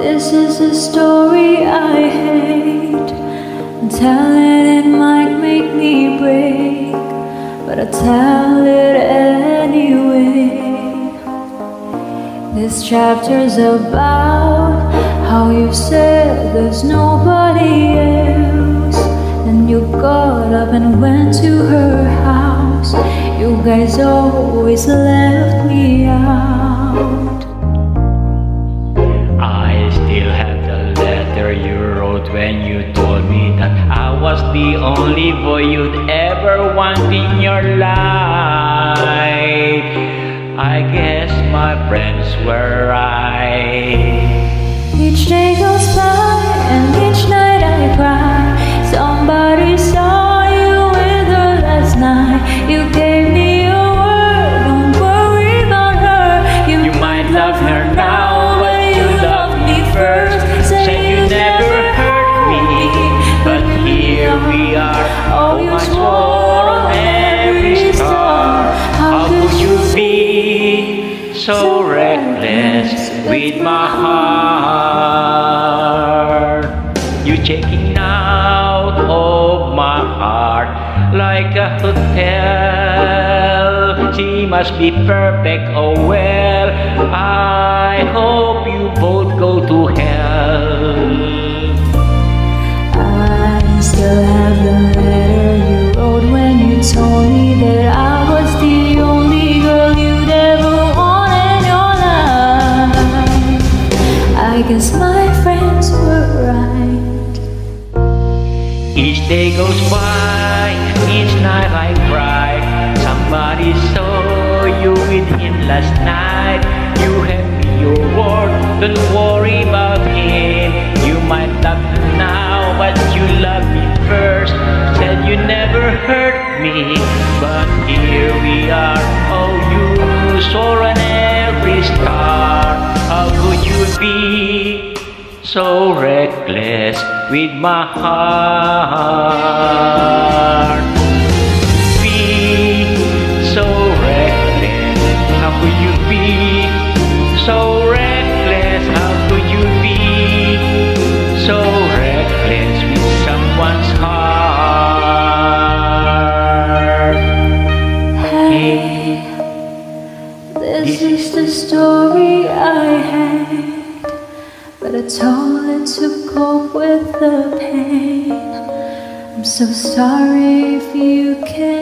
This is a story I hate, and telling it might make me break, but I tell it anyway. This chapter's about how you said there's nobody else, and you got up and went to her house. You guys always left me out. I still have the letter you wrote when you told me that I was the only boy you'd ever want in your life. I guess my friends were right. Each day goes by and each night I cry. Somebody saw you with her last night. You gave me a word, don't worry about her. You might love her now, but you loved me first. Said you never hurt me, but here we are. Oh, you swore on every star. How could you be so reckless with my heart? You checking out of my heart like a hotel. She must be perfect, oh well, I hope you both go to hell. I still have the letter you wrote when you told me that I was the only girl you'd ever want in your life. I guess my friends were right. Each day goes by, each night I cry. Somebody saw you with him last night. You had me your word, don't worry about him. You might love him now, but you love me first. Said you never hurt me, but here we are. Oh, you swore on every star. How could you be so reckless with my heart? Be so reckless. How could you be so reckless? How could you be so reckless with someone's heart? Hey, this is the story I had, but I told it to cope with the pain. I'm so sorry if you can't